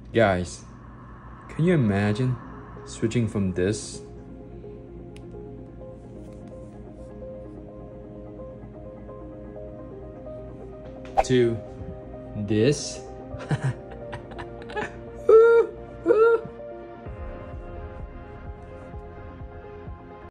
Guys, can you imagine switching from this to this?